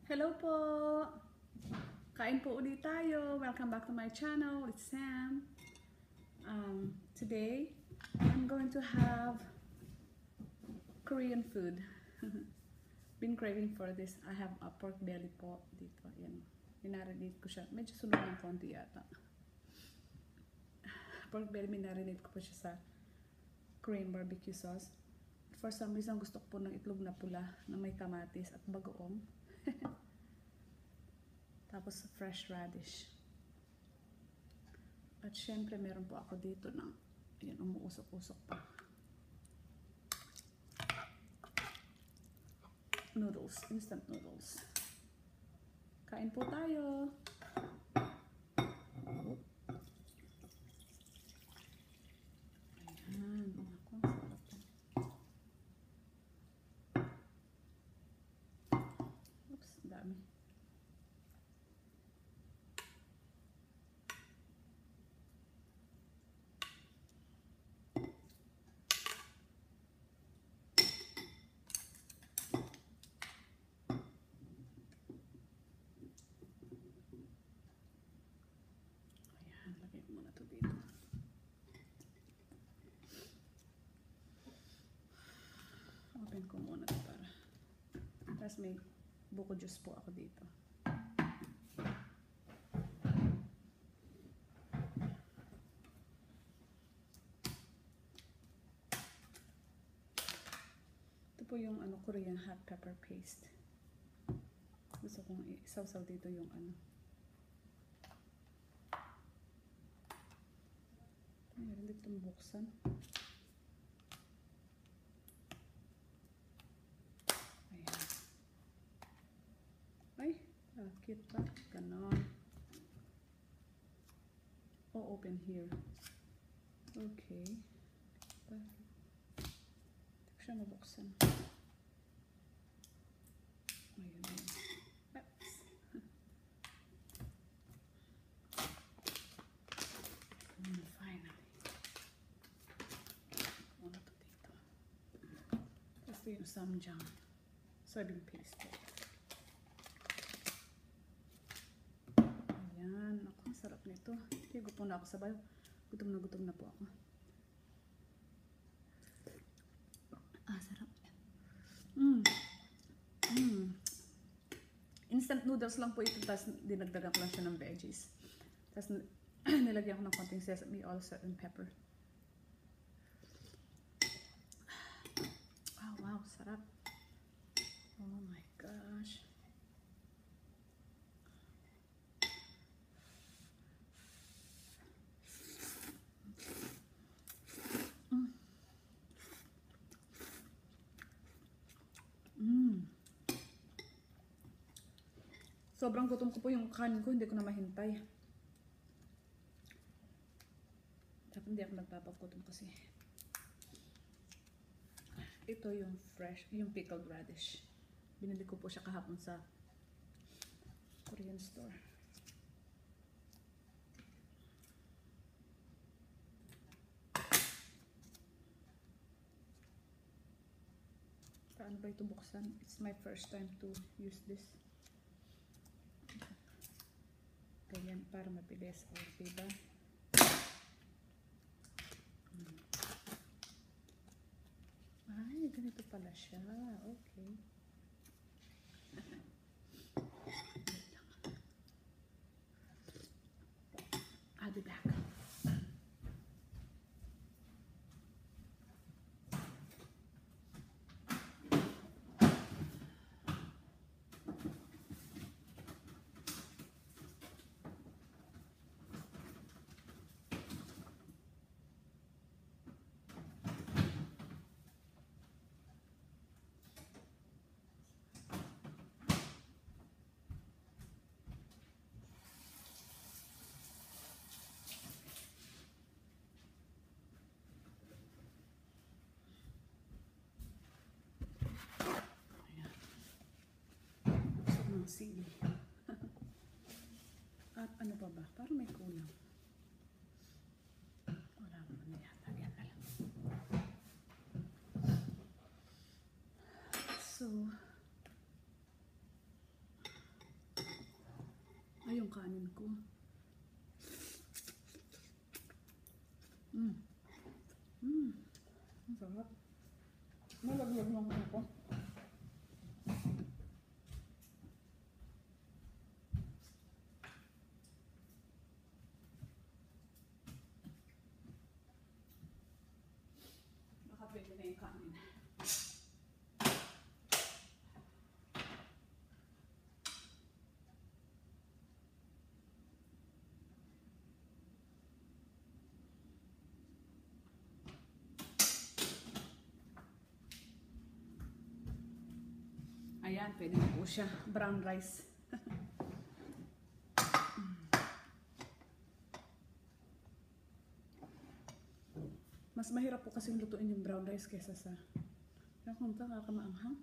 Hello po! Kain po ulit tayo. Welcome back to my channel. It's Sam. Today, I'm going to have Korean food. Been craving for this. I have a pork belly po dito. Yan. Minarinate ko siya. Medyo sunog ng konti yata. Pork belly, minarinate ko po siya sa Korean barbecue sauce. For some reason, gusto ko po ng itlog na pula na may kamatis at bagoong. Tapos fresh radish. At syempre meron po ako dito ng ayan, umuusok-usok pa. Noodles, instant noodles. Kain po tayo. Ayan, ako, sarap po. Oops, dami. Open ko muna ito para. Tapos may buko juice po ako dito. Ito po yung Korean hot pepper paste. Gusto kong isawsaw dito yung meron ditong buksan. Ay, cute pa. Ganon. Oh, open here. Okay. Hindi ko siya mabuksan. Ayun. Oops. Finally. Muna ito dito. Tapos ito yung samjang. Soybean paste. Sarap nito. Gutom na ako sa bayo. Gutom na po ako. Sarap. Instant noodles lang po ito. Tapos dinagdagan ko lang siya ng veggies. Tapos nilagyan ko ng konting sesame oil, salt, and pepper. Oh, wow. Sarap. Oh my gosh. Sobrang gutom ko po yung kanin ko, hindi ko na mahintay. Dapat hindi ako nagpapagutom kasi. Ito yung fresh, yung pickled radish. Binili ko po siya kahapon sa Korean store. Paano ba ito buksan? It's my first time to use this. Ganyan, para mabilis. O, diba? Ay, ganito pala siya. Okay. I'll be back. Sili. At ano pa ba? Parang may kulang. Wala mo na yata. Yan na lang. So, kanin ko. Mm. Mm. Ang sarap. Nalaglag lang ako. Baka pwede na yung kanin. Ayan, pwede na po siya. Brown rice. Mas mahirap po kasing lutuin yung brown rice kaysa sa... Kaya kung ito, kakamaanghang.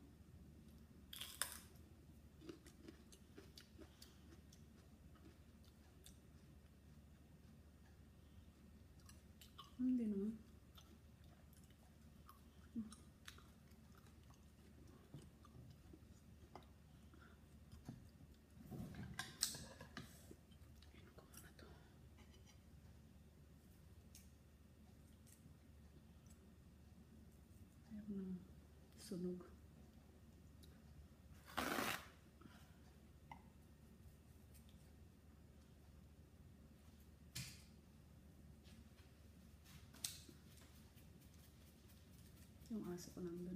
Hindi naman. Ng sunog. Yung aso ko nandun.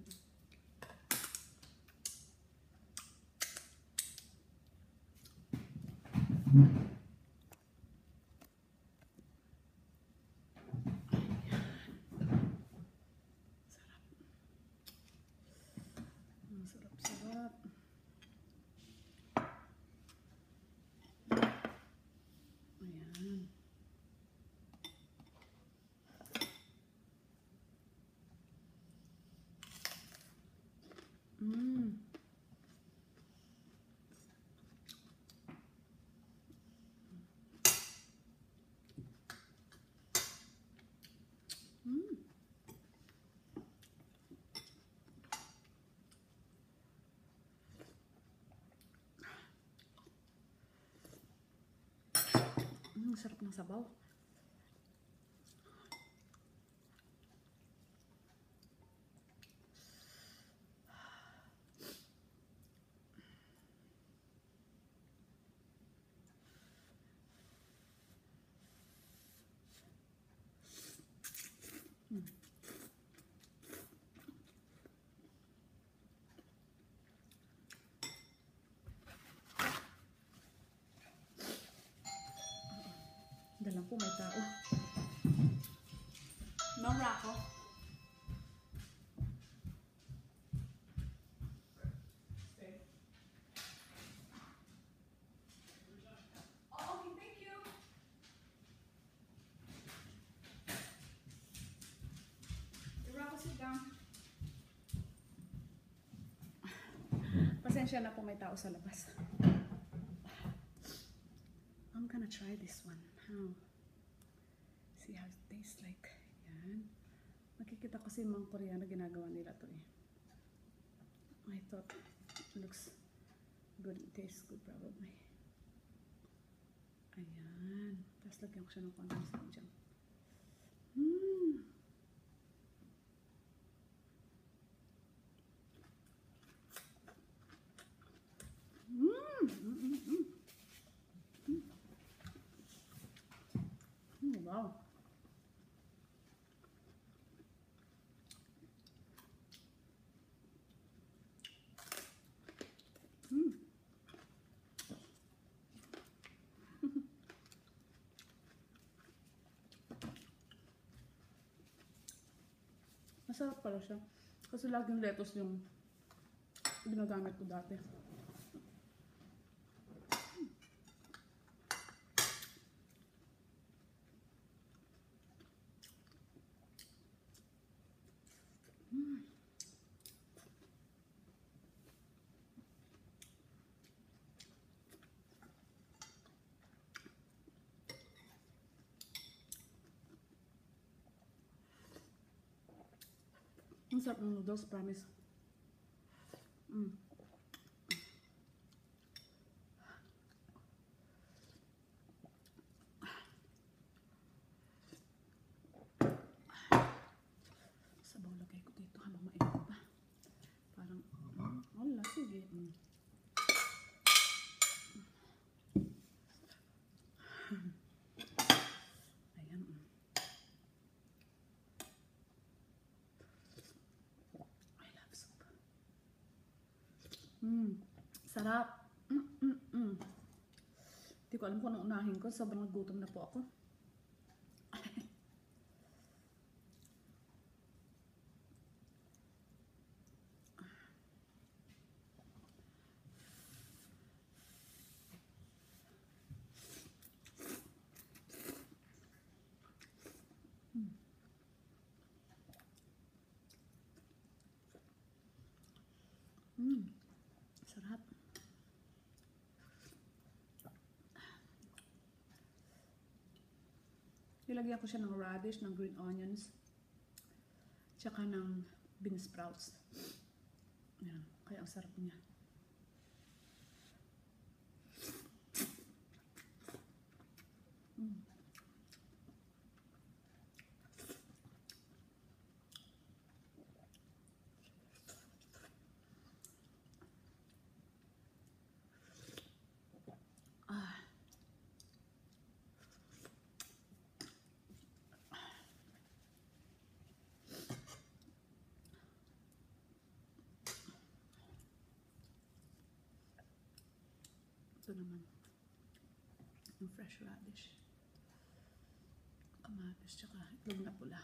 Sarap. Ayan. Mm. Mm. Sarap ng sabaw. Dalang po may tao. No rako. Oh, okay, thank you. Rako, sit down. Pasensya na po may tao sa labas. I'm gonna try this one. How? See how it tastes like. Yan. Nakikita ko si mga Koreano ginagawa nila to eh. I thought it looks good. It tastes good probably. Ayan. Tapos lagyan ko siya ng konting sadyang. Wow. Masarap pala siya. Kasi laging lettuce yung ginagamit ko dati. Ang sarap ng noodles, promise. Sarap. Hindi ko alam kung anong unahin ko. Sobrang nagutom na po ako. Sarap. Nilagyan ko siya ng radish, ng green onions, tsaka ng bean sprouts. Yan. Kaya ang sarap niya. Ito naman. Yung fresh radish. Kamatis, tsaka itlog na pula.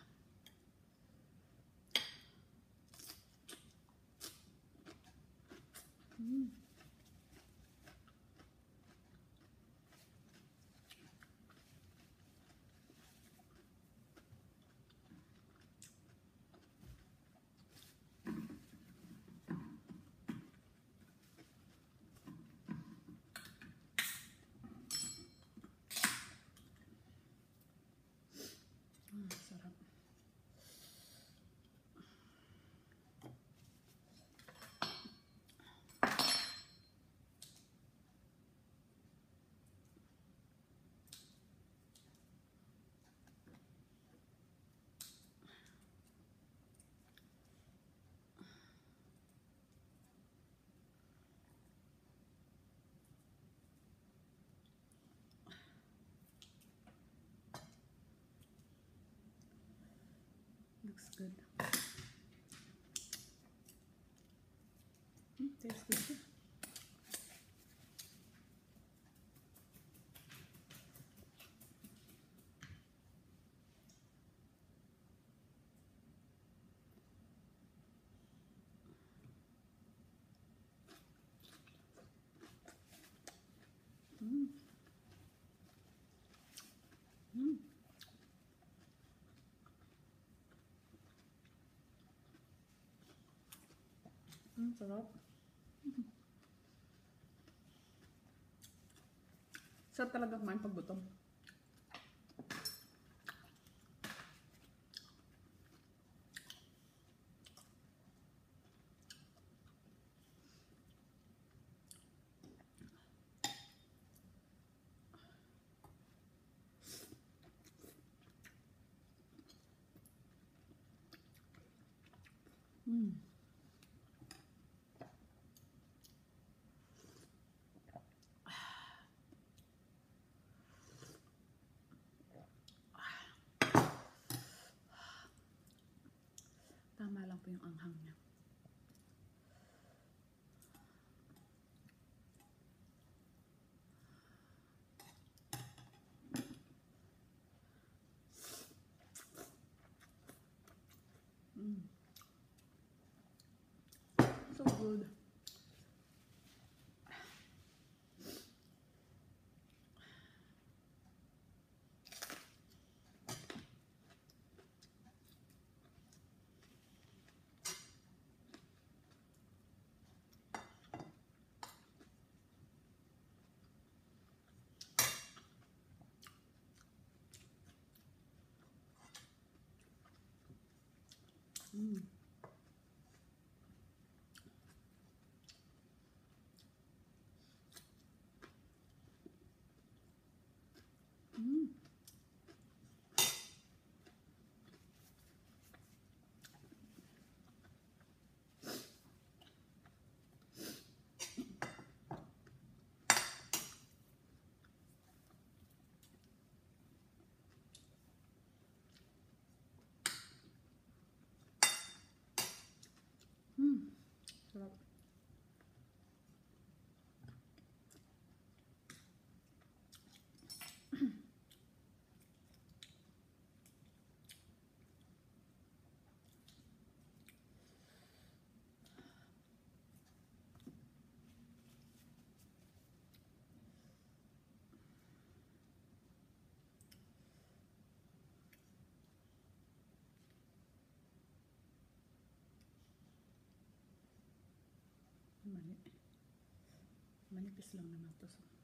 Sarap. Looks good. Tastes good too. Sarap. Sarap talaga kumain pag gutom. Tama lang po yung anghang niya. So good. Sarap. Mali. Manipis lang naman to. So.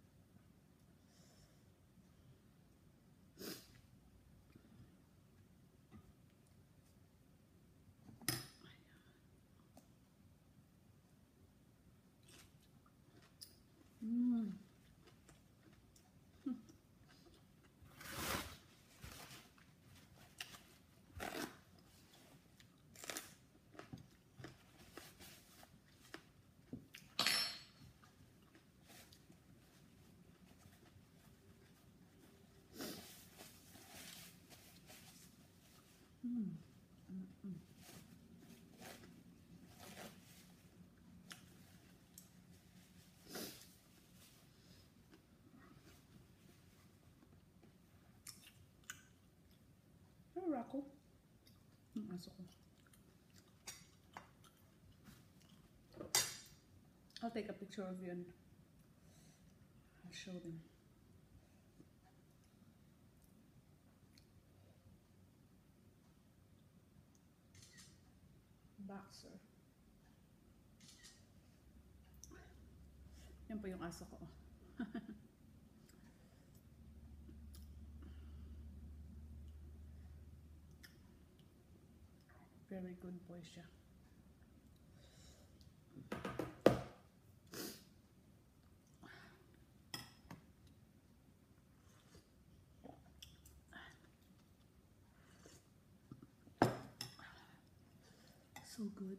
Mm. Mm. Mm. Pero ako, yung aso ko. I'll take a picture of you and I'll show them. Boxer. Yan po yung aso ko. Very good boy siya. So good.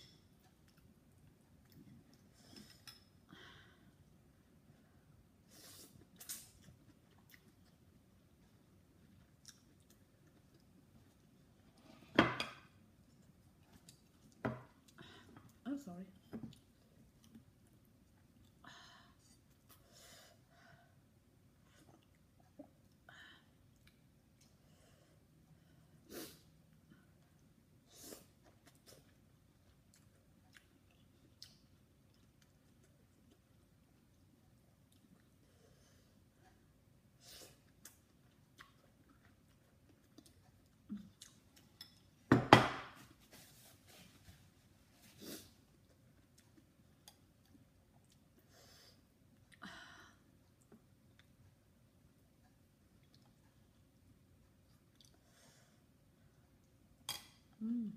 I'm sorry. Mm.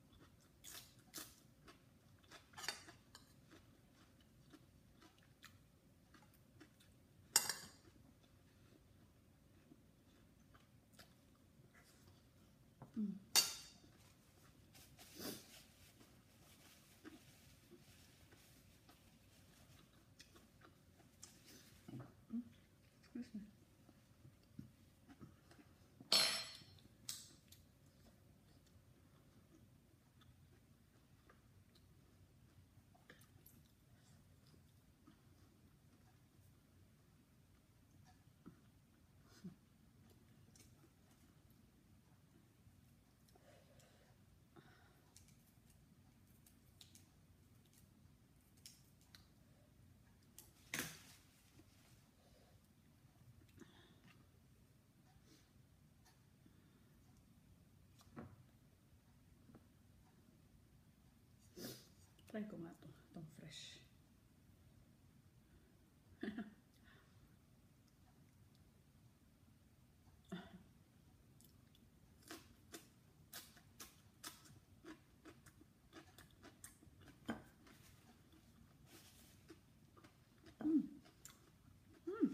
Mm. Excuse me. Try ko nga to. Itong fresh. Mm. Mm.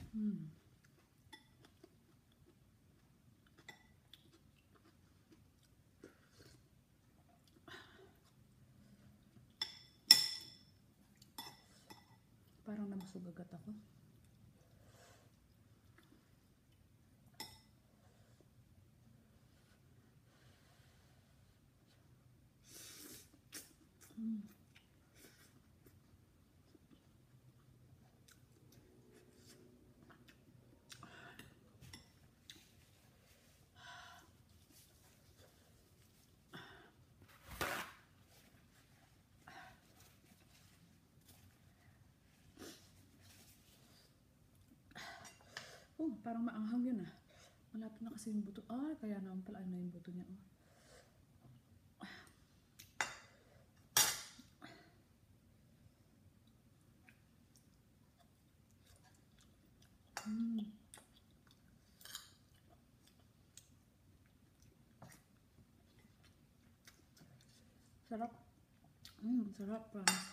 Mm. Parang nabusog agad ako. Mm. Oh, parang maanghang yun ah. Malapit na kasi yung buto. Ah, kaya naman pala ano yung buto niya. Oh. Mm. Sarap. Sarap promise.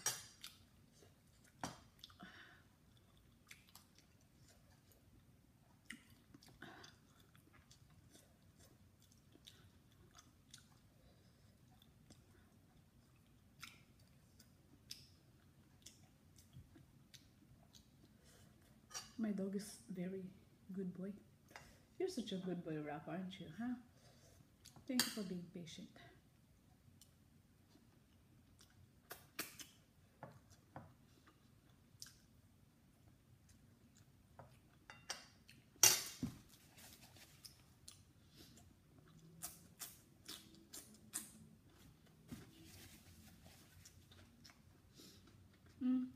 My dog is very good boy. You're such a good boy, Raph, aren't you, huh? Thank you for being patient. Mm.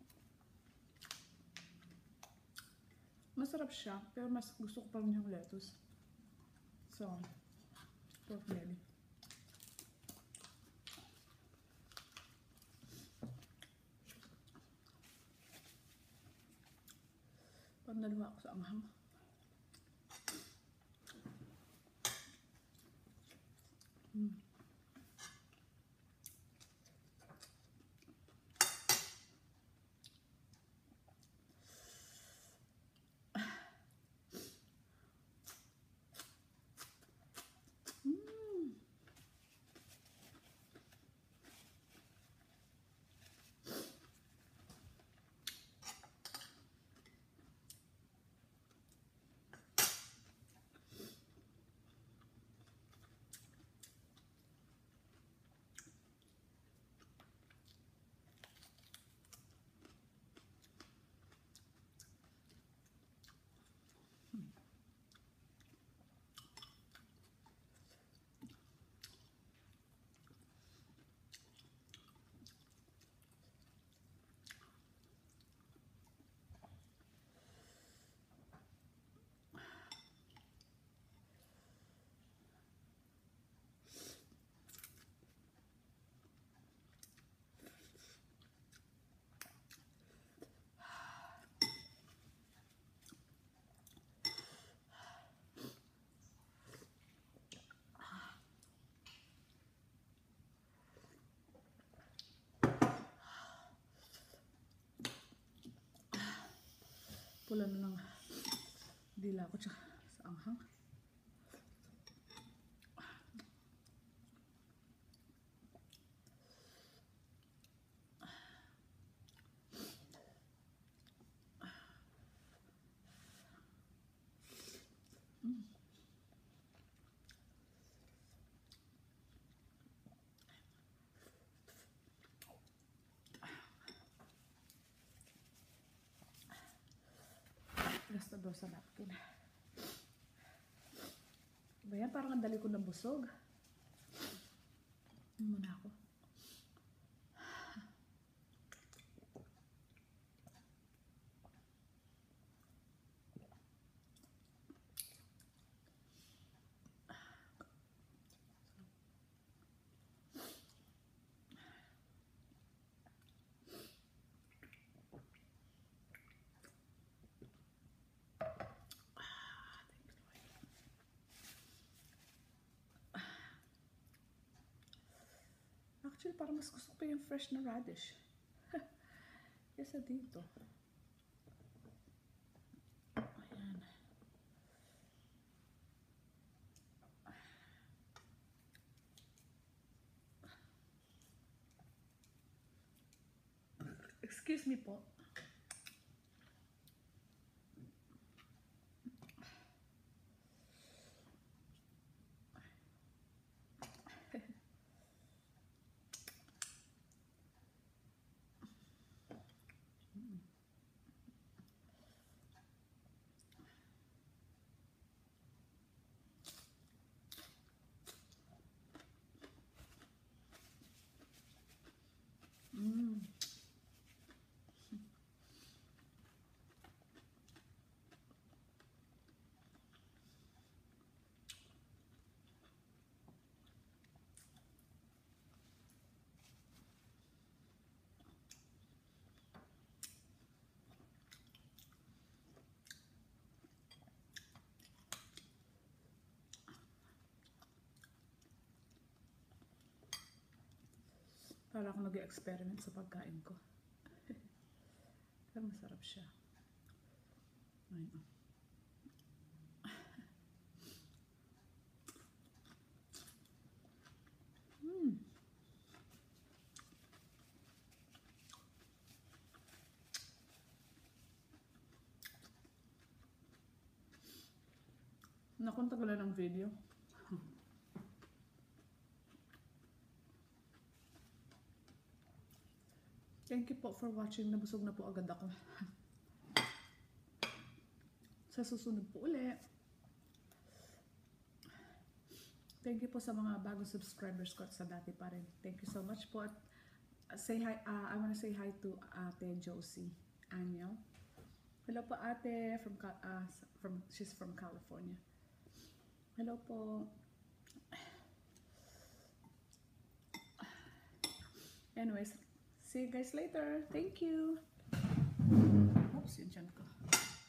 Masarap siya, pero mas gusto ko pa rin yung lettuce. So, pork belly. Pag naluha ako sa anghang. Mm. Mm. Pula na ng dila ko tsaka sa anghang. Mm. Gasta daw sa napkin. Ba yan? Parang ang dali ko nabusog. Muna ako. Actually, parang mas gusto ko yung fresh na radish. Kesa dito. Ayan. Yan. Excuse me po. Mm. Para ako nag-experiment sa pagkain ko. Pero masarap siya. Ayun. Mm. Nakunta ko lang ng video. Thank you po for watching. Nabusog na po agad ako. Sa susunod po uli. Thank you po sa mga bagong subscribers ko at sa dati pa rin. Thank you so much po. At say hi, I want to say hi to Ate Josie Anyel. Hello po ate, she's from California. Hello po. Anyways, see you guys later. Thank you. Oops, yun dyan ko.